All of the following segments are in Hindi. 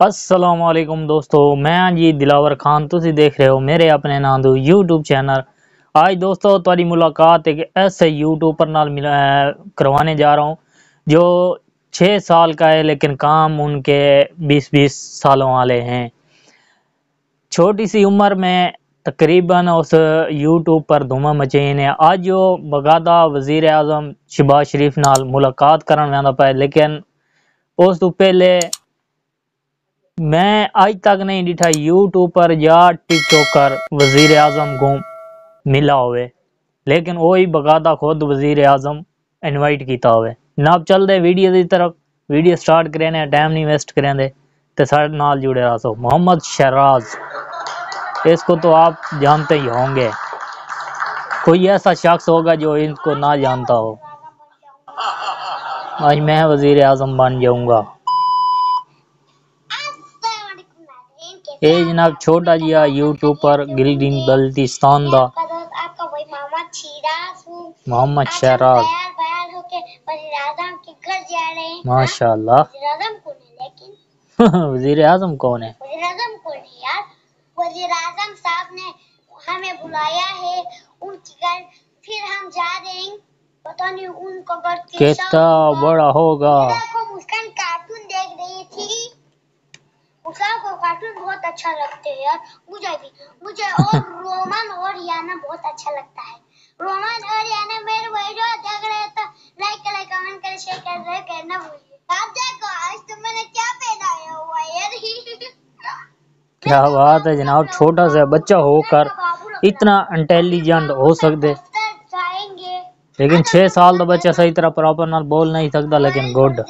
अस्सलाम वालेकुम दोस्तों, मैं जी दिलावर खान तुसी देख रहे हो मेरे अपने नाम दो यूट्यूब चैनल। आज दोस्तों तुम्हारी मुलाकात एक ऐसे यूट्यूबर नाल करवाने जा रहा हूँ जो 6 साल का है, लेकिन काम उनके 20-20 सालों वाले हैं। छोटी सी उम्र में तकरीबन उस यूट्यूब पर धुआं मचे ने। आज जो बगादा वजीर आजम शहबाज शरीफ नाल मुलाकात करन वेंदा पे, लेकिन उस तो पहले मैं आज तक नहीं डिठा यूट्यूब पर या टिकटॉकर वजीर आजम को मिला हुए, लेकिन वो ही बकायदा खुद वजीर आजम इनवाइट किया हुए ना। अब चल दे वीडियो की तरफ। वीडियो स्टार्ट करें ने, टाइम नहीं वेस्ट करें दे ते सारे नाल जुड़े रहो। सो मोहम्मद शहराज, इसको तो आप जानते ही होंगे। कोई ऐसा शख्स होगा जो इनको ना जानता हो। आज मैं वजीर आजम बन जाऊंगा। ये जनाब छोटा जिहा यूट्यूब पर गिलगिन बल्तिस्तान दा मोहम्मद शहराज माशाल्लाह। वजीर आजम कौन है? वजीर आजम कौन है यार? वजीर आजम साहब ने हमें बुलाया है उनके घर, फिर हम जा रहे हैं। पता नहीं उनका घर कितना बड़ा होगा। मुस्कान कार्टून देख रही थी। मुस्कान को कार्टून बहुत अच्छा लगते है यार, मुझे और रोमन और याना बहुत अच्छा लगता है। रोमन और याना मेरे वीडियो देख रहे तो लाइक कमेंट करे, शेयर कर ना भूलिए। आप देखो आज तुमने क्या पहनाया हुआ है यार। क्या बात है जनाब, छोटा सा बच्चा होकर इतना इंटेलिजेंट हो सकते, लेकिन 6 साल का बच्चा सही तरह प्रॉपर नाल बोल नहीं सकता, लेकिन गुड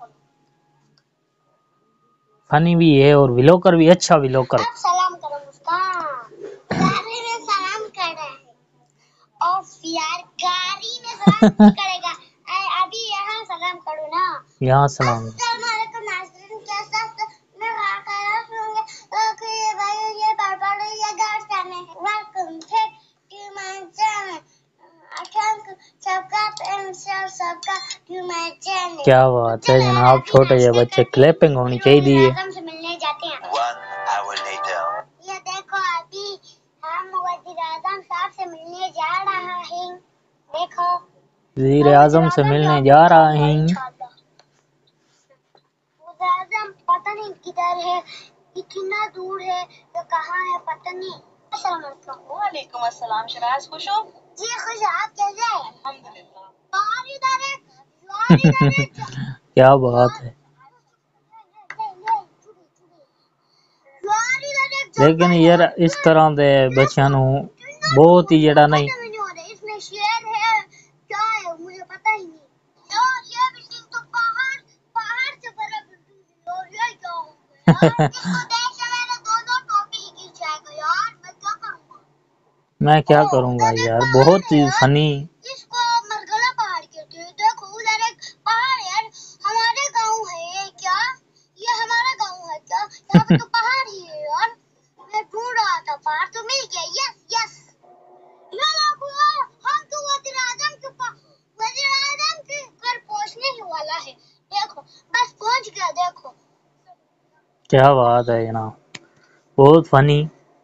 फनी भी है और विलोकर भी अच्छा विलोकर। सलाम करो मुस्कान। गाड़ी में सलाम कर रहे हैं और यार गाड़ी में सलाम नहीं करेगा। अभी यहाँ सलाम करो ना, यहाँ सलाम। अस्सलाम वालेकुम नाज़रीन, कैसा मैं कर रहा हूँ कि भाई ये बार-बार ये गाइड करने हैं। Welcome back to my channel. क्या बात है जनाब, छोटे ये बच्चे क्लैपिंग होनी चाहिए। ये देखो अभी हम वज़ीर आज़म साहब से मिलने जा रहा है। देखो वज़ीर आज़म से मिलने जा रहा है। वज़ीर आज़म पता नहीं किधर है, कितना दूर है, तो कहाँ है पता नहीं। अस्सलाम वालेकुम। अस्सलाम शहराज, खुश हो? जी खुश। आप कैसे हैं? क्या बात है। लेकिन यार इस तरह दे बच्चों ਨੂੰ बहुत ही जड़ा नहीं। इसमें शेर है क्या है मुझे पता ही नहीं। यार ये बिल्डिंग तो पहाड़ से बड़ा बिल्डिंग है और ये क्या हो गया यार। इसको देख के मैंने दो टोपी की जाएगा यार। मैं क्या करूंगा यार, बहुत ही फनी। इसको मरगला पहाड़ कहते हैं। देखो उधर एक पहाड़ है, हमारे गांव है ये क्या? ये हमारा गांव है क्या? यहाँ पे तो पहाड़ ही है यार। मैं ढूंढ रहा था पहाड़ तो मिल गया। Yes yes. ये देखो हम तो वज़ीर आज़म के घर पहुंचने ही वाला है। देखो बस पहुंच गया। देखो क्या बात है जनाब, बहुत फनी।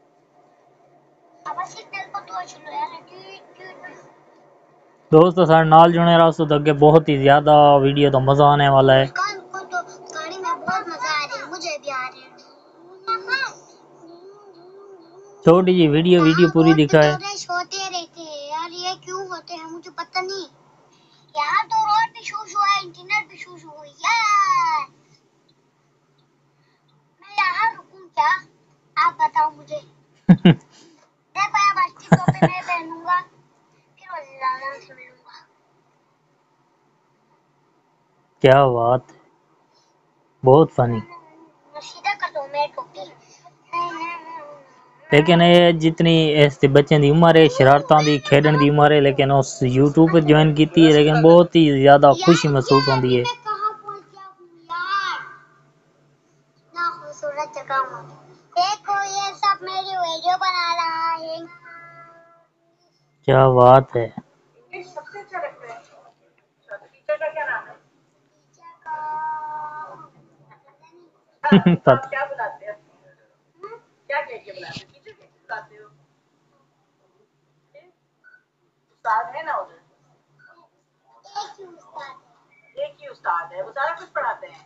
दोस्तों सारे नाल जुड़े रहो तो अगे बहुत ही ज्यादा वीडियो तो मजा आने वाला है। गाड़ी में बहुत मजा आ रही है, मुझे भी आ रही है। छोटी जी वीडियो पूरी दिखाए। होते रहते हैं यार, ये क्यों होते हैं मुझे पता नहीं। यहाँ तो रोड भी शूट हुआ है, इंटरनेट भी शूट हुआ है यार। मैं यहाँ रुकूं क्या? आप बताओ मुझे। देखो यार अच्छी टोपी मैं पहनूंगा, फिर वज़ीर आज़म से मिलूंगा। क्या बात, बहुत फनी। सीधा कर दो मैं टोपी। लेकिन ये जितनी इस बच्चे की उम्र है, शरारतां दी खेडन की उम्र है, लेकिन उस यूट्यूब पर ज्वाइन की है, लेकिन बहुत ही ज्यादा खुशी महसूस होती है। देखो ये सब मेरी वीडियो बना रहा है। क्या बात है। सबसे अच्छा लगता है टीचर का क्या नाम है? पता क्या बुलाते हैं? क्या कह के बुलाते हो? टीचर कह के बुलाते हो? उस्ताद है ना उधर? एक ही उस्ताद है, वो सारा कुछ पढ़ाते हैं।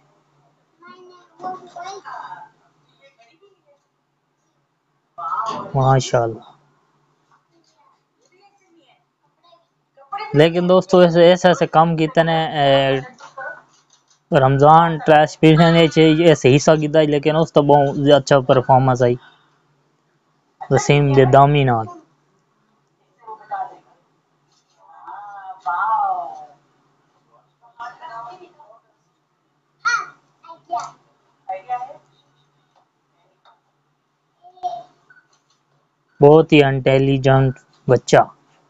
माशाल्लाह। लेकिन दोस्तों ऐसे ऐसे ऐसे काम कीते ने रमजान ट्रैश पीने ने चाहिए ऐसे हिस्सा कीता लेकिन उस तो बहुत अच्छा परफॉर्मेंस आई वसीम दे दामी नाल। बहुत ही इंटेलिजेंट बच्चा।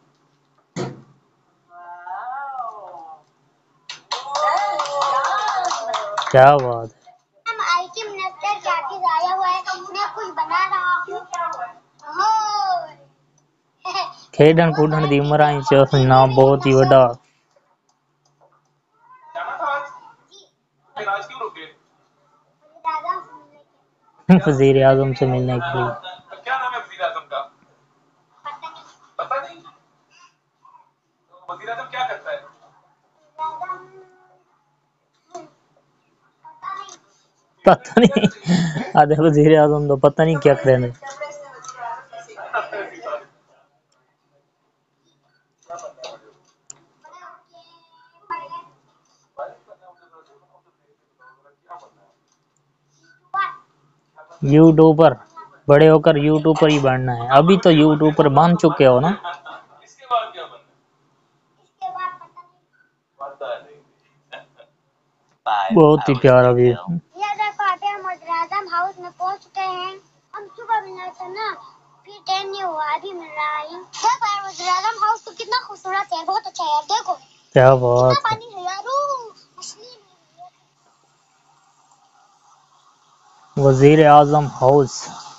क्या बात है। आईटी मिनिस्टर जाकिर आया हुआ है, मैं कुछ बना रहा हूं। खेडन कूदन दी उम्र आई च ना बहुत ही बड़ा वजीर आजम से मिलने के लिए। क्या नाम है वजीर आजम का? पता नहीं। वजीर आजम क्या करता है? पता नहीं आधे वजीर आजम तो पता नहीं क्या करे। यूट्यूबर बड़े होकर यूट्यूबर ही बनना है। अभी तो यूट्यूबर बन चुके हो ना। इसके बाद क्या बनना है? बहुत ही प्यारा भी। ये देखो अभी हम वज़ीर आज़म हाउस में पहुंच गए हैं। हम सुबह मिला था ना, फिर टाइम नहीं हुआ, अभी मिल रहा है। देखो यार वज़ीर आज़म हाउस तो कितना खूबसूरत है, बहुत अच्छा है यार। देखो क्या कितना बात है। पानी है यार, मछली वजीर आजम हाउस।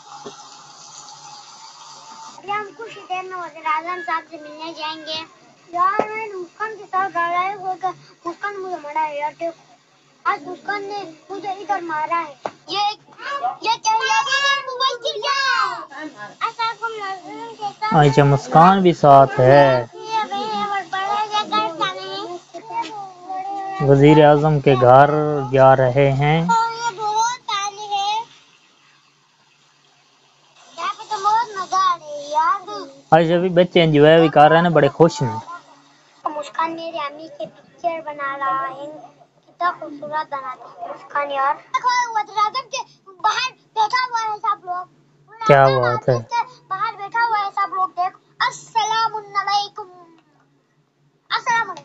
अभी हम कुछ ही देर में वज़ीर आज़म साहब से मिलने जाएंगे। यार मैं मुस्कान के साथ लड़ाई होकर मुस्कान मुझे मरा है यार। देखो आज मुस्कान ने मुझे इधर मारा है। ये क्या है? मोबाइल गिर गया। ऐसा कौन लगा? अच्छा मुस्कान भी साथ है। वजीर आजम के घर जा रहे हैं। ये बहुत पानी है। यहाँ पे तो बहुत मजा आ रही है यार। आज अभी बच्चे एंजॉय भी कर रहे हैं, बड़े खुश हैं। मुस्कान मेरी अम्मी के पिक्चर बना रहा है। कितना खूबसूरत बनाती है मुस्कान यार। देखो वज़ीर आज़म के बाहर बैठा हुआ है सब लोग। क्या बात है। बाहर बैठा हुआ है सब लोग। देख अस्सलामुअलैकुम। अस्सलामुअलैकुम।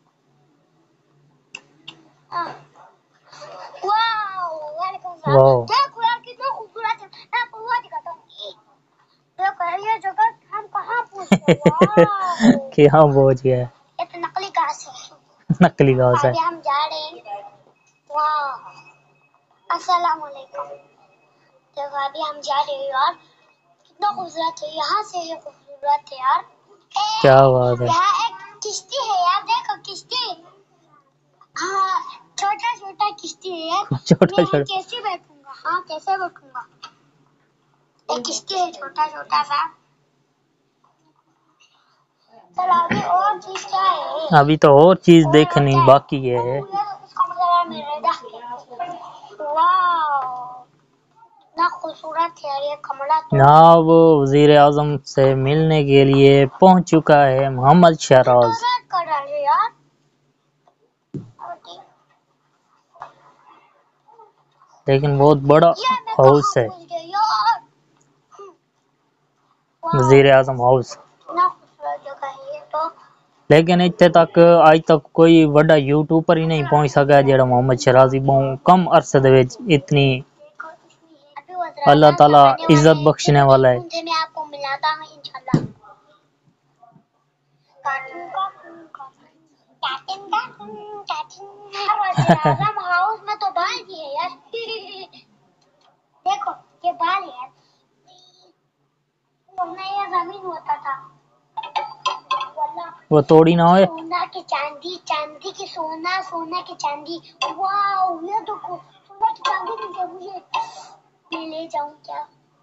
वाओ वालेकुम सलाम। वाह देखो यार कितना खूबसूरत है। मैं आपको वो दिखाता हूँ। देखो यार ये जगह हम कहाँ पहुँच गए। वाओ क्या पहुंच गया। ये तो नकली घास है। नकली घास है। अभी हम जा रहे हैं। वाह अस्सलाम वालेकुम। देखो अभी हम जा रहे हैं यार, कितना खूबसूरत है। यहाँ से ये खूबसूरत है यार। क्या बात है। यहाँ एक किश्ती है यार, देखो किश्ती। हाँ छोटा छोटा किश्ती है यार। छोटा मैं यहाँ छोटा। कैसे बैठूंगा? हाँ कैसे बैठूंगा? एक किश्ती है छोटा छोटा सा। चलो अभी और चीज क्या है? अभी तो और चीज देखनी बाकी है। इसका मतलब मेरा वाह इतना खूबसूरत है ये कमरा तो। जनाब वजीर आजम से मिलने के लिए पहुंच चुका है मोहम्मद शहराज। कर रहा है यार। लेकिन बहुत बड़ा ये मैं कहाँ हाउस है पहुंच गया यार। वजीर आजम हाउस। इतना खूबसूरत जगह है ये तो। लेकिन इतने तक आज तक कोई बड़ा यूट्यूबर ही नहीं पहुंच सका जेड़ा मोहम्मद शहराजी बहुत कम अरसे दे विच इतनी अल्लाह ताला इज्जत बख्शने वाला है। मैं आपको मिलाता हूँ इंशाल्लाह। आजम हाउस में तो बाल भी है यार। देखो ये बाल है यार। वरना ये जमीन होता था। वो तोड़ी ना होए। सोना की चांदी, चांदी की सोना, सोना की चांदी। वाओ ये देखो सोना की अभी मुझे मैं ले जाऊं क्या?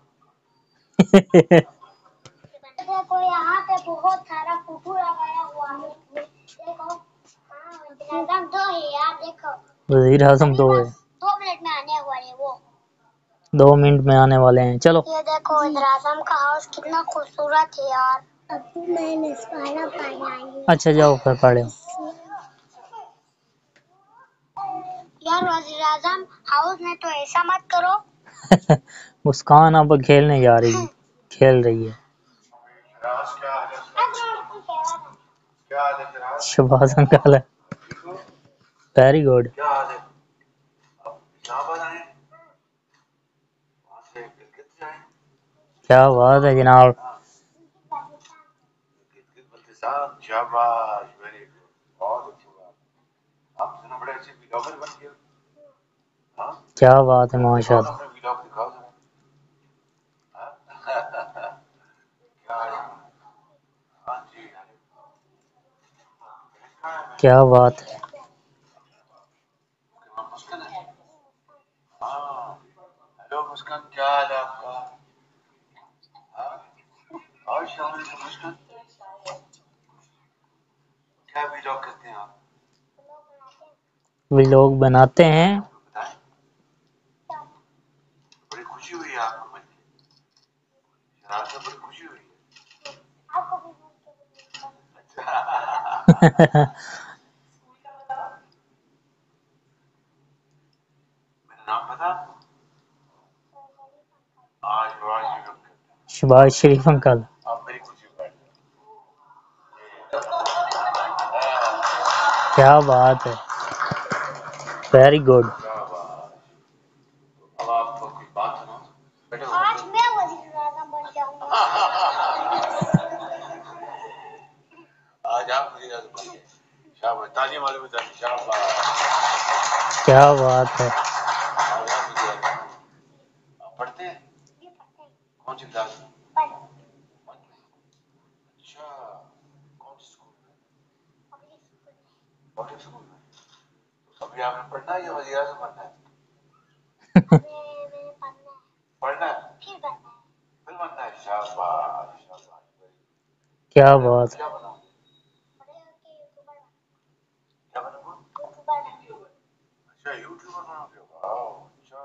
देखो यहाँ पे बहुत सारा फोटो लगाया हुआ है। देखो वज़ीर-ए-आज़म 2 है यार, देखो वज़ीर आज़म 2 है, 2 मिनट में आने वाले वो 2 मिनट में आने वाले हैं। चलो ये देखो वज़ीर-ए-आज़म का हाउस कितना खूबसूरत है यार। अब मैंने खाना पढ़ना है। अच्छा जाओ फिर पढ़ो। यार वज़ीर-ए-आज़म हाउस में तो ऐसा मत करो। मुस्कान अब खेलने जा रही है, खेल रही है। शहबाज अंकल है, वेरी गुड। क्या बात है जनाब। क्या बात है माशाल्लाह। क्या बात है। हेलो मुस्कान, क्या हाल है आपका? और मुस्कान क्या वीडियो करते हैं आप? व्लॉग बनाते हैं। बड़ी खुशी हुई है आपको मिल के, शराब से बड़ी खुशी हुई है। मेरा नाम पता? आज शहबाज शरीफ अंकल। आप मेरी खुशी बैठ। क्या बात है, वेरी गुड। अब आपको कोई बात सुनो, बैठो। आज मैं वज़ीर-ए-आज़म बन जाऊंगा। आज आप मुझे याद करिए। शाबाश, तालियां मारो बेटा, शाबाश। क्या बात है। आज आप मुझे याद करिए। आप पढ़ते हैं? कौन सी क्लास में? अच्छा, कौन सी स्कूल में? पब्लिक स्कूल में। तो अभी आपने पढ़ना है या वज़ीर-ए-आज़म बनना है? पढ़ना है, फिर बनना है। शाबाश शाबाश। क्या बात है। क्या बनाऊं? क्या बनूंगा? अच्छा, यूट्यूबर बनोगे? वाह, अच्छा।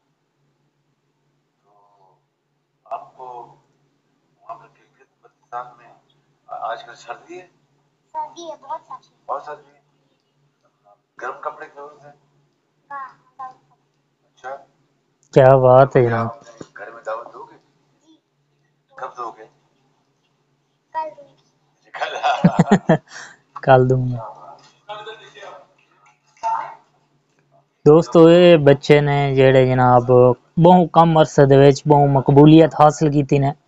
तो आपको वहाँ पर गिलगित बल्तिस्तान में आजकल सर्दी है? सर्दी है, बहुत सर्दी है। बहुत सर्दी है। गर्म कपड़े की जरूरत है। अच्छा, क्या बात है जनाब। घर में दावत दोगे? कब दोगे? कल दूंगी। कल। कल दूंगा। दोस्तों ये बच्चे ने जेड़े जनाब बहु कम अरसे दे विच बहु मकबूलियत हासिल कीती ने।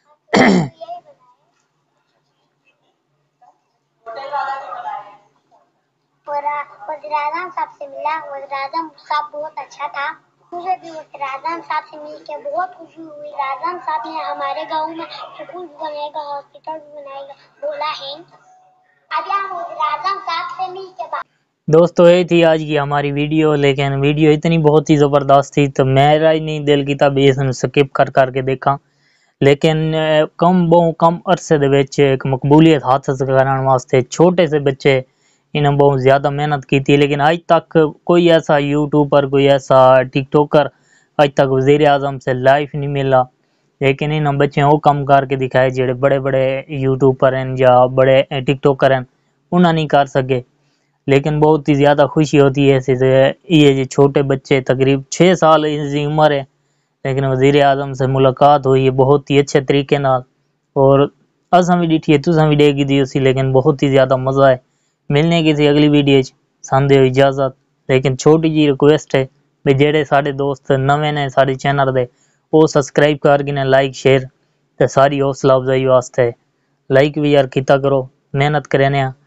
वज़ीर-ए-आज़म साहब से मिला, वज़ीर-ए-आज़म साहब बहुत अच्छा था। मुझे भी वज़ीर-ए-आज़म साहब से मिलके बहुत खुशी हुई। वज़ीर-ए-आज़म साहब ने हमारे गांव में स्कूल भी बनाएगा, हॉस्पिटल भी बनाएगा बोला है। अभी हम वज़ीर-ए-आज़म साहब से मिलके दोस्तों ये थी आज की हमारी वीडियो, लेकिन वीडियो इतनी बहुत ही ज़बरदस्त थी तो मेरा ही नहीं दिल कीता भी इसनूं स्किप कर करके देखा। लेकिन बहु कम अरसे दे विच एक मकबूलियत हासिल करन वास्ते छोटे से बच्चे इन्हें बहुत ज़्यादा मेहनत की थी, लेकिन आज तक कोई ऐसा यूट्यूबर, कोई ऐसा टिकटॉकर आज तक वज़ीर-ए-आज़म से लाइव नहीं मिला। लेकिन इन बच्चे वो कम करके दिखाए जेड़े बड़े बड़े यूट्यूबर हैं या बड़े टिकटॉकर हैं उन्हें नहीं कर सके। लेकिन बहुत ही ज़्यादा खुशी होती है ऐसे ये जो छोटे बच्चे तकरीब 6 साल इनकी उम्र है, लेकिन वज़ीर-ए-आज़म से मुलाकात हुई है बहुत ही अच्छे तरीके नाल और असां भी डिठी है तुसां भी देखी दी उसी, लेकिन बहुत ही ज़्यादा मज़ा है। मिलने किसी अगली वीडियो च, सानू दिओ इजाज़त। लेकिन छोटी जी रिक्वेस्ट है भी जेड़े साडे दोस्त नवे ने साडे चैनल दे वो सब्सक्राइब कर गिने, लाइक शेयर ते सारी हौसला अफजाई वास्ते लाइक भी यार कीता करो, मेहनत करने आ।